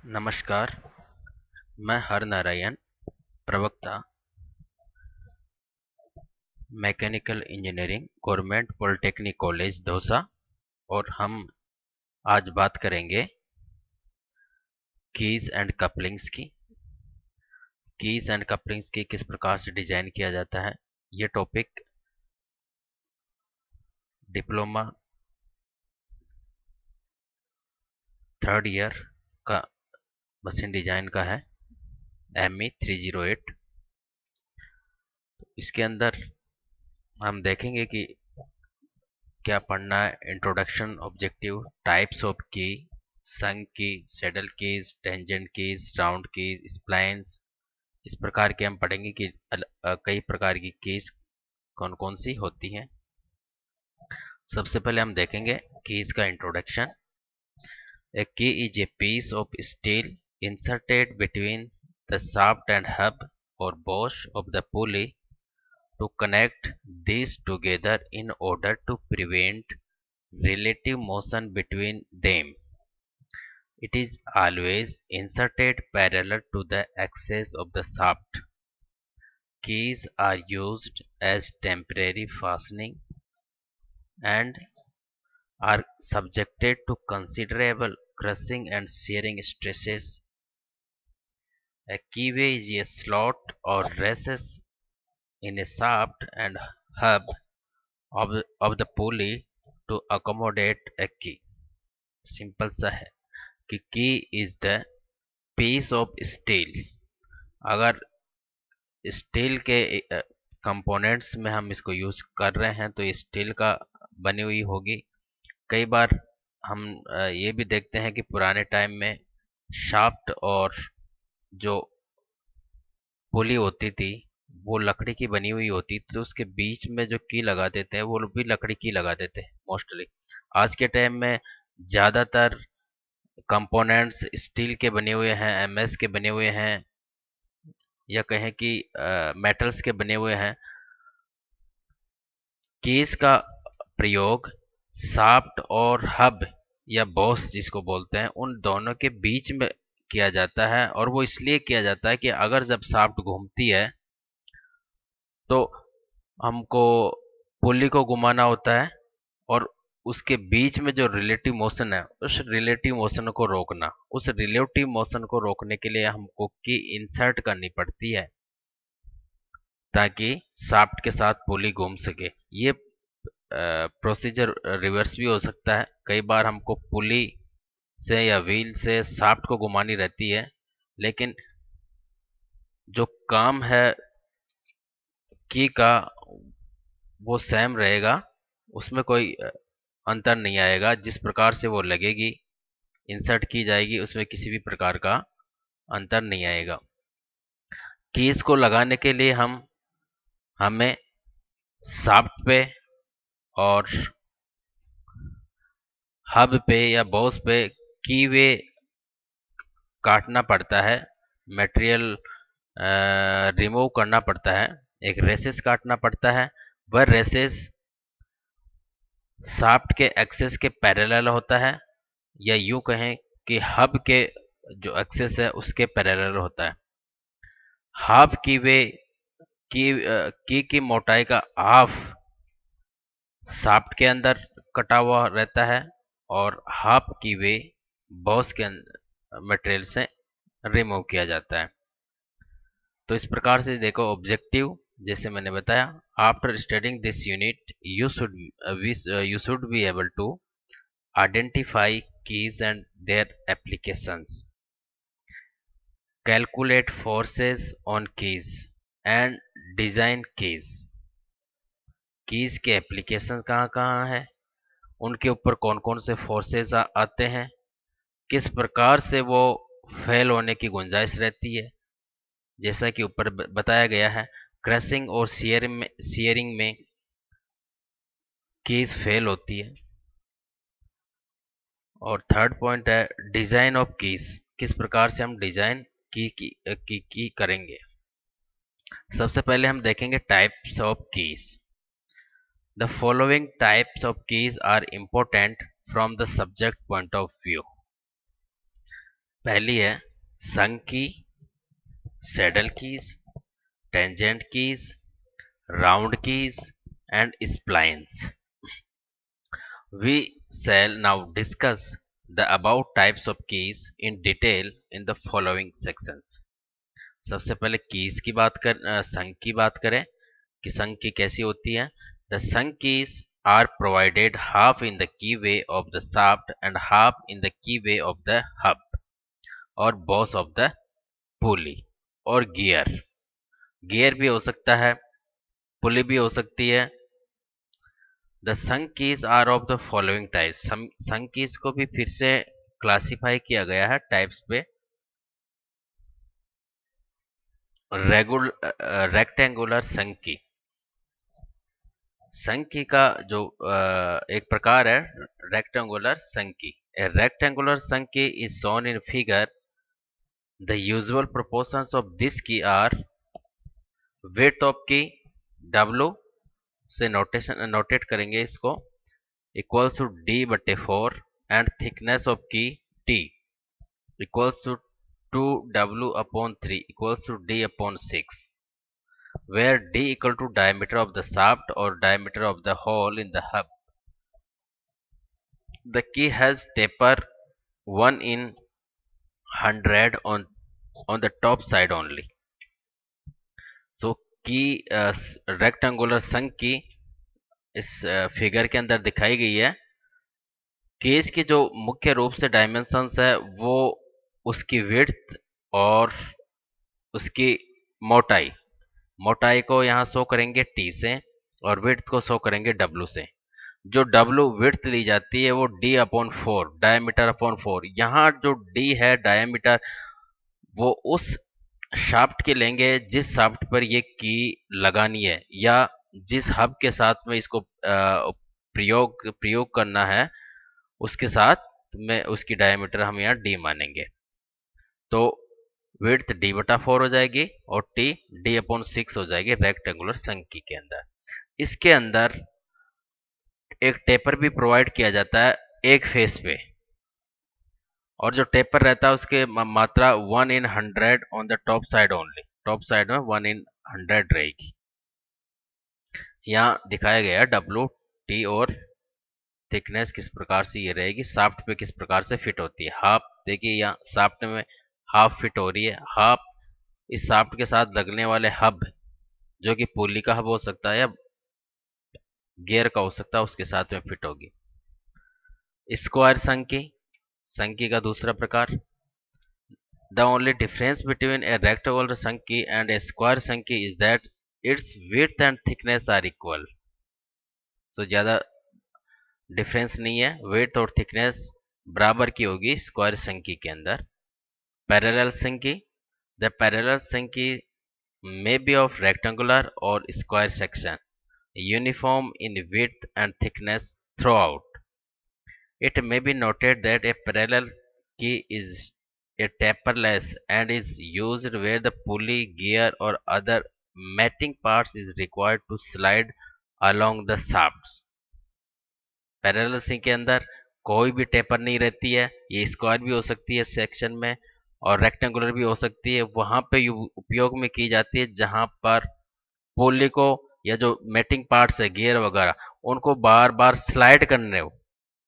नमस्कार। मैं हर नारायण, प्रवक्ता mechanical engineering government polytechnic college Dausa, और हम आज बात करेंगे कीज एंड कपलिंग्स की। कीज एंड कपलिंग्स की किस प्रकार से डिजाइन किया जाता है, ये टॉपिक डिप्लोमा 3rd ईयर का मशीन डिजाइन का है, ME 308। इसके अंदर हम देखेंगे कि क्या पढ़ना है। Introduction, objective, types of key, sunk key, saddle keys, tangent keys, round keys, splines, इस प्रकार के हम पढ़ेंगे कि कई प्रकार की कीज कौन कौन सी होती हैं। सबसे पहले हम देखेंगे कीज का introduction. A key is a piece of steel inserted between the shaft and hub और boss of the pulley to connect these together in order to prevent relative motion between them. It is always inserted parallel to the axis of the shaft. Keys are used as temporary fastening and are subjected to considerable crushing and shearing stresses. A keyway is a slot or recess in a shaft and hub of the pulley to accommodate a key. Simple सा है कि key is the piece of steel. अगर steel के components में हम इसको use कर रहे हैं तो ये स्टील का बनी हुई होगी। कई बार हम ये भी देखते हैं कि पुराने टाइम में शाफ्ट और जो पुली होती थी वो लकड़ी की बनी हुई होती, तो उसके बीच में जो की लगा देते हैं वो भी लकड़ी की लगा देते हैं मोस्टली। आज के टाइम में ज़्यादातर कंपोनेंट्स स्टील के बने हुए हैं, MS के बने हुए हैं, या कहें कि मेटल्स के बने हुए हैं। कीज का प्रयोग शाफ्ट और हब या बॉस जिसको बोलते हैं उन दोनों के बीच में किया जाता है, और वो इसलिए किया जाता है कि अगर जब शाफ्ट घूमती है तो हमको पुल्ली को घुमाना होता है, और उसके बीच में जो रिलेटिव मोशन है उस रिलेटिव मोशन को रोकना। उस रिलेटिव मोशन को रोकने के लिए हमको की इंसर्ट करनी पड़ती है ताकि शाफ्ट के साथ पुली घूम सके। ये प्रोसीजर रिवर्स भी हो सकता है। कई बार हमको पुली से या व्हील से शाफ्ट को घुमानी रहती है, लेकिन जो काम है की का वो सेम रहेगा, उसमें कोई अंतर नहीं आएगा। जिस प्रकार से वो लगेगी, इंसर्ट की जाएगी, उसमें किसी भी प्रकार का अंतर नहीं आएगा। कीज को लगाने के लिए हमें शाफ्ट पे और हब पे या बॉस पे कीवे काटना पड़ता है, मटेरियल रिमूव करना पड़ता है, एक रेसेस काटना पड़ता है। वह रेसेस शाफ्ट के एक्सेस के पैरेलल होता है, या यूं कहें कि हब के जो एक्सेस है उसके पैरेलल होता है। हाफ की वे की मोटाई का हाफ शाफ्ट के अंदर कटा हुआ रहता है, और हाफ की वे बॉस के मटेरियल से रिमूव किया जाता है। तो इस प्रकार से देखो ऑब्जेक्टिव, जैसे मैंने बताया, after studying this unit you should be able to identify keys and their applications, calculate forces on keys and design keys। Keys के एप्लीकेशन कहाँ कहाँ है, उनके ऊपर कौन कौन से फोर्सेस आते हैं, किस प्रकार से वो फेल होने की गुंजाइश रहती है। जैसा कि ऊपर बताया गया है, क्रशिंग और शियरिंग में कीज फेल होती है। और थर्ड पॉइंट है डिजाइन ऑफ कीज, किस प्रकार से हम डिजाइन की करेंगे। सबसे पहले हम देखेंगे types of keys. The following types of keys are important from the subject point of view. पहली है sunk key, saddle keys, tangent keys, round keys and splines. We shall now discuss the above types of keys in detail in the following sections. सबसे पहले keys की sunk की बात करें कि संक की कैसी होती है. The sunk keys are provided half in the keyway of the shaft and half in the keyway of the hub or boss of the pulley और गियर भी हो सकता है, पुली भी हो सकती है. The sunk keys are of the following types. Sunk keys को भी फिर से क्लासिफाई किया गया है टाइप्स पे. रेक्टेंगुलर संक की का जो एक प्रकार है रेक्टेंगुलर संक की. ए rectangular sunk key is shown in figure. The usual proportions of this key are width of key W से नोटेट करेंगे इसको, equals to D/4 and thickness of key T equals to 2W/3 equals to D/6, where D equal to diameter of the shaft or diameter of the hole in the hub. The key has taper 1 in 100 on the top side only. So key rectangular sunk key इस figure के अंदर दिखाई गई है. Case की जो मुख्य रूप से डायमेंशंस है वो उसकी विड्थ और उसकी मोटाई को यहाँ शो करेंगे T से और विड्थ को शो करेंगे W से. जो W विड्थ ली जाती है वो D/4 डायमीटर/4. यहाँ जो D है डायमीटर वो उस शाफ्ट के लेंगे जिस शाफ्ट पर ये की लगानी है या जिस हब के साथ में इसको प्रयोग करना है उसके साथ में उसकी डायमीटर हम यहाँ D मानेंगे. तो विड्थ D/4 हो जाएगी और T D/6 हो जाएगी रेक्टेंगुलर संकी के अंदर. इसके अंदर एक टेपर भी प्रोवाइड किया जाता है एक फेस पे, और जो टेपर रहता है उसके मात्रा 1 in 100 on the top side only. Top side में 1 in 100 रहेगी. यहाँ दिखाया गया W, T और थिकनेस किस प्रकार से ये रहेगी, शाफ्ट पे किस प्रकार से फिट होती है. हाफ देखिए यहाँ शाफ्ट में हाफ फिट हो रही है. हाफ इस शाफ्ट के साथ लगने वाले हब जो कि पुली का हब हो सकता है या गियर का हो सकता है उसके साथ में फिट होगी. स्क्वायर संकी का दूसरा प्रकार. The only difference between a rectangular sunk key and a square sunk key is that its width and thickness are equal. So ज्यादा डिफरेंस नहीं है, विड्थ और थिकनेस बराबर की होगी स्क्वायर संकी के अंदर. Parallel sunk key. The parallel sunk key may be of rectangular or square section, uniform in width and thickness throughout. It may be noted that a parallel key is a taperless and is used where the pulley, gear or other matting parts is required to slide along the shafts. Parallel sunk के अंदर कोई भी taper नहीं रहती है. ये square भी हो सकती है सेक्शन में और रेक्टेंगुलर भी हो सकती है. वहां पे उपयोग में की जाती है जहां पर पुली को या जो मेटिंग पार्ट्स है गियर वगैरह उनको बार बार स्लाइड करने हो,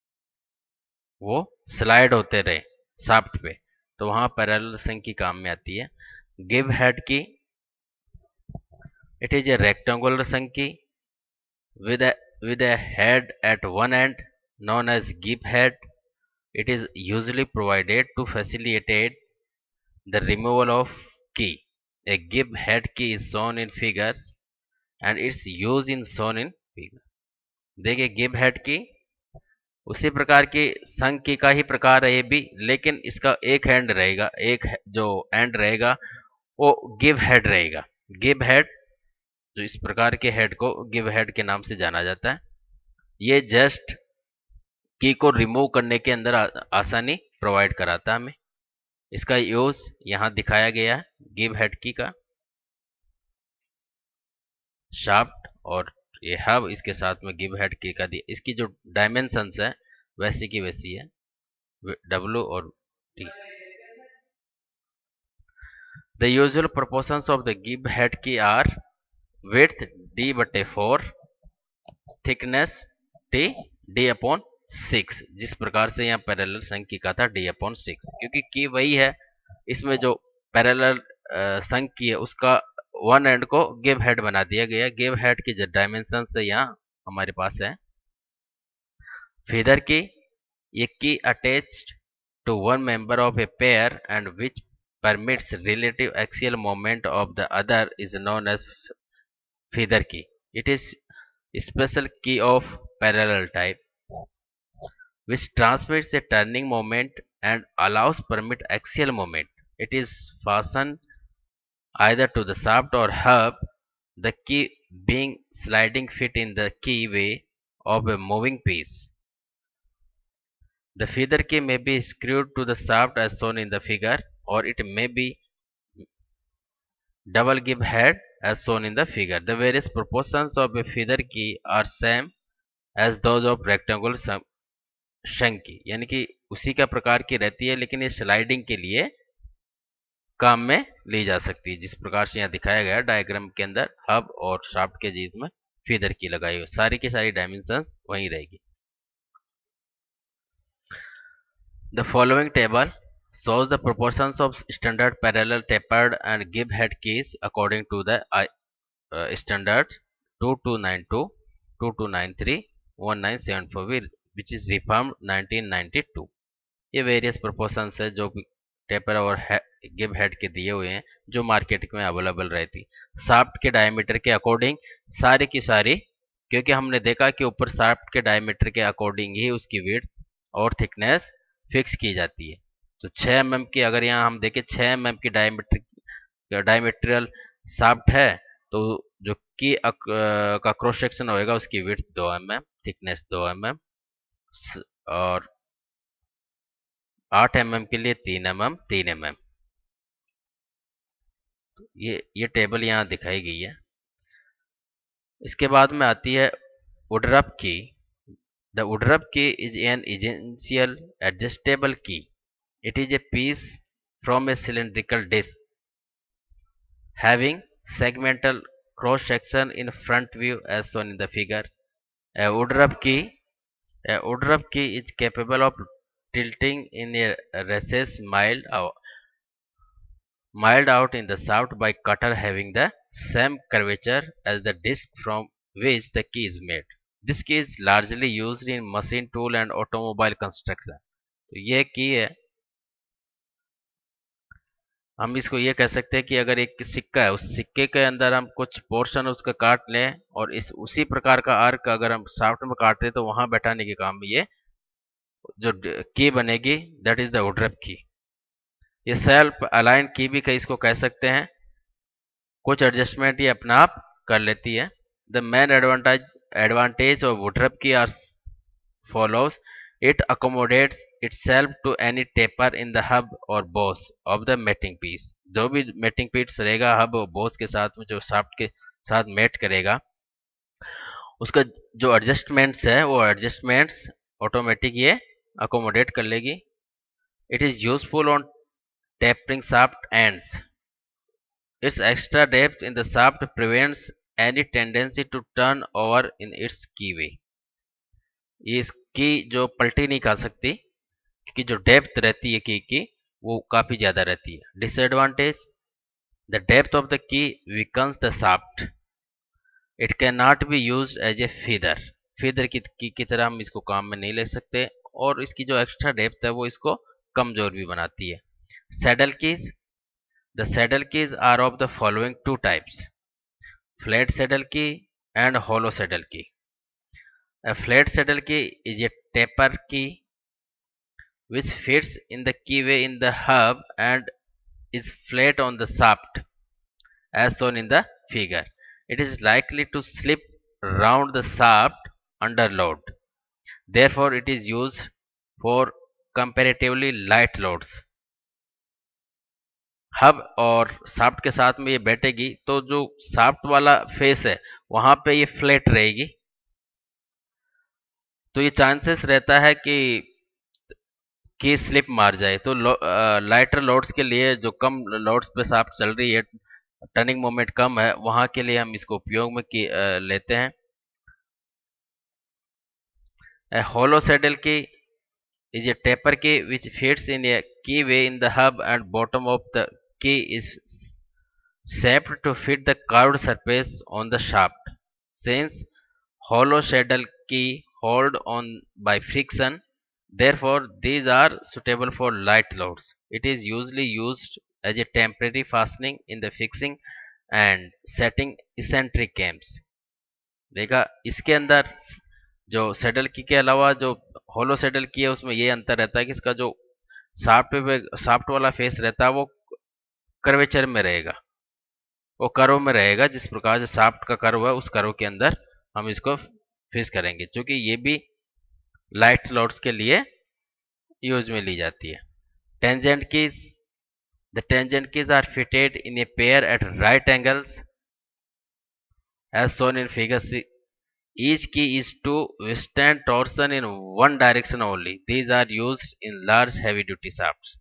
वो स्लाइड होते रहे शाफ्ट पे, तो वहां पैरेलल सिंक की काम में आती है. गिव head key. It is a rectangular sunk key with a head at one end known as give head. It is usually provided to facilitate the removal of key. A give head key is shown in figures and its use is shown in figure. देखिए गिव head key उसी प्रकार की sunk की का ही प्रकार है ये भी, लेकिन इसका एक हैंड रहेगा, एक जो एंड रहेगा वो गिव हेड रहेगा. गिव हेड जो इस प्रकार के हेड को गिव हेड के नाम से जाना जाता है. ये जस्ट की को रिमूव करने के अंदर आसानी प्रोवाइड कराता है हमें. इसका यूज यहां दिखाया गया है गिव हेड की का. शाफ्ट और ये हब इसके साथ में गिव हेड की का दिया. इसकी जो डायमेंशंस है वैसी की वैसी है W और T. The usual proportions of the give head key are width d/4, thickness t d/6, जिस प्रकार से यहाँ पैरेलल संघ की का था d/6, क्योंकि की वही है, इसमें जो पैरेलल संघ की है उसका वन एंड को गिव हेड बना दिया गया। गिव हेड की जो डायमेंशन है यहाँ हमारे पास है। फीदर की, ये की attached to one member of a pair and which permits relative axial moment of the other is known as feather key. It is a special key of parallel type which transmits a turning moment and allows permit axial moment. It is fastened either to the shaft or hub, the key being sliding fit in the key way of a moving piece. The feather key may be screwed to the shaft as shown in the figure, or it may be double give head as shown in the figure. The various proportions of a feather key are same as those of rectangular शंख की, यानी कि उसी का प्रकार की रहती है, लेकिन ये स्लाइडिंग के लिए काम में ली जा सकती है, जिस प्रकार से यहाँ दिखाया गया डायग्राम के अंदर हब और शाफ्ट के बीच में फीदर की लगाई हुई, सारी की सारी डायमेंशंस वही रहेगी। The following table shows the proportions of standard parallel tapered and give head keys according to the standards 2292, 2293, 1974, which is reformed 1992। ये वेरियस प्रोपोर्शंस है जो टेपर और गिव हेड के दिए हुए हैं, जो मार्केट में अवेलेबल रहती। शाफ्ट के डायमीटर के अकॉर्डिंग सारी की सारी, क्योंकि हमने देखा कि ऊपर शाफ्ट के डायमीटर के अकॉर्डिंग ही उसकी विड्थ और थिकनेस फिक्स की जाती है। तो 6 mm की अगर यहाँ हम देखें 6 mm की डायमीट्रियल शाफ्ट है, तो जो की का क्रॉस सेक्शन होएगा उसकी विड्थ 2 mm, थिकनेस 2 mm, और 8 mm के लिए 3 mm 3 mm। तो ये टेबल यहाँ दिखाई गई है। इसके बाद में आती है वुडरफ की। The Woodruff key is an essential adjustable key. It is a piece from a cylindrical disc having segmental cross section in front view as shown in the figure. A Woodruff key is capable of tilting in a recess miled out in the shaft by cutter having the same curvature as the disc from which the key is made. This key is largely used in machine tool and automobile construction. तो ये की है, हम इसको ये कह सकते हैं कि अगर एक सिक्का है, उस सिक्के के अंदर हम कुछ पोर्शन उसका काट लें और इस उसी प्रकार का आर्क अगर हम शाफ्ट में काटते हैं तो वहां बैठाने के काम में ये जो की बनेगी, दैट इज द वुडरफ की। ये सेल्फ अलाइन की भी इसको कह सकते हैं, कुछ एडजस्टमेंट ये अपना आप कर लेती है। The main advantage of Woodruff key are follows. It accommodates itself to any taper in the hub or boss of the mating piece. जो भी mating piece रहेगा हब और बोस के साथ में, जो शाफ्ट के साथ मेट करेगा, उसका जो एडजस्टमेंट्स है वो एडजस्टमेंट्स ऑटोमेटिक ये अकोमोडेट कर लेगी। It is useful on tapering shaft ends. Its extra depth in the shaft prevents any tendency to turn over in its keyway. ये इसकी जो पलटी नहीं खा सकती, क्योंकि जो डेप्थ रहती है की वो काफी ज्यादा रहती है। Disadvantage, the depth of the key weakens the shaft. It can not be used as a feather. Feather key तरह हम इसको काम में नहीं ले सकते, और इसकी जो एक्स्ट्रा डेप्थ है वो इसको कमजोर भी बनाती है। Saddle keys, the saddle keys are of the following two types: flat saddle key and hollow saddle key. A flat saddle key is a taper key which fits in the keyway in the hub and is flat on the shaft as shown in the figure. It is likely to slip round the shaft under load. Therefore, it is used for comparatively light loads. Hub और shaft के साथ में ये बैठेगी तो जो shaft वाला face है वहां पे ये फ्लैट रहेगी, तो ये चांसेस रहता है कि की स्लिप मार जाए। तो लाइटर लोड्स के लिए, जो कम लोड्स पे शाफ्ट चल रही है, टर्निंग मोमेंट कम है, वहां के लिए हम इसको उपयोग में लेते हैं। A hollow saddle key is a taper key which fits in a keyway in the hub, and bottom of the key is shaped to fit the curved surface on the shaft. Since hollow saddle key hold on by friction, therefore these are suitable for light loads. It is usually used as a temporary fastening in the fixing and setting eccentric cams. देखा, इसके अंदर जो saddle की के अलावा जो होलो saddle की है, उसमें ये अंतर रहता है कि इसका जो साफ्ट वाला फेस रहता है वो कर्वेचर में रहेगा, वो कर्व में रहेगा। जिस प्रकार से साफ्ट का कर्व है, उस कर्व के अंदर हम इसको फिक्स करेंगे, क्योंकि ये भी लाइट स्लॉट्स के लिए यूज में ली जाती है। Tangent keys, the tangent keys are fitted in a pair at right angles as shown in figure C. Each key is to withstand torsion in one direction only. These are used in large heavy duty shafts.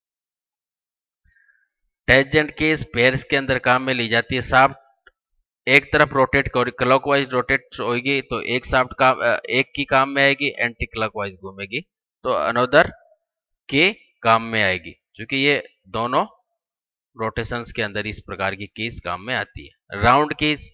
Tangent keys pairs के अंदर काम में ली जाती है। Shaft एक तरफ rotate clockwise rotate होगी तो एक शाफ्ट काम, एक की काम में आएगी, एंटी क्लॉकवाइज घूमेगी तो अनदर के काम में आएगी, क्योंकि ये दोनों रोटेशंस के अंदर इस प्रकार की कीज काम में आती है। राउंड कीज,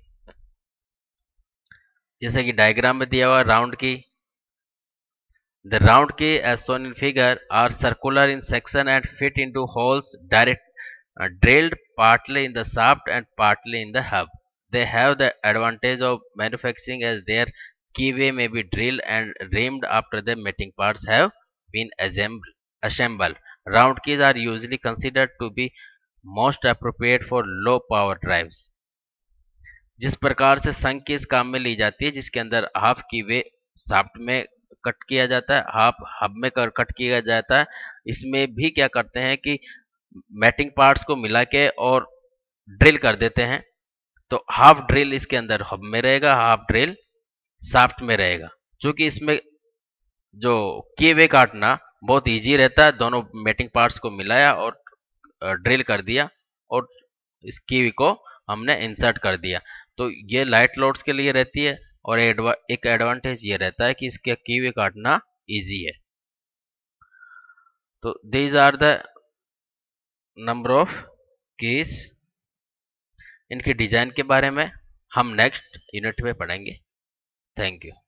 जैसे कि डायग्राम में दिया हुआ राउंड की, the round key as shown in figure are circular in section and fit into holes drilled partly in the shaft and partly in the hub. They have the advantage of manufacturing as their keyway may be drilled and reamed after the mating parts have been assembled. Round keys are usually considered to be most appropriate for low power drives. जिस प्रकार से संघ की इस काम में ली जाती है, जिसके अंदर हाफ की वे शाफ्ट में कट किया जाता है, हाफ हब में कट किया जाता है, इसमें भी क्या करते हैं कि मैटिंग पार्ट्स को मिला के और ड्रिल कर देते हैं। तो हाफ ड्रिल इसके अंदर हब में रहेगा, हाफ ड्रिल शाफ्ट में रहेगा। क्योंकि इसमें जो की वे काटना बहुत इजी रहता है, दोनों मैटिंग पार्ट्स को मिलाया और ड्रिल कर दिया और इस की को हमने इंसर्ट कर दिया। तो ये लाइट लोड्स के लिए रहती है, और एक एडवांटेज ये रहता है कि इसके कीवे काटना इजी है। तो these are the number of keys. इनके डिजाइन के बारे में हम नेक्स्ट यूनिट में पढ़ेंगे। Thank you.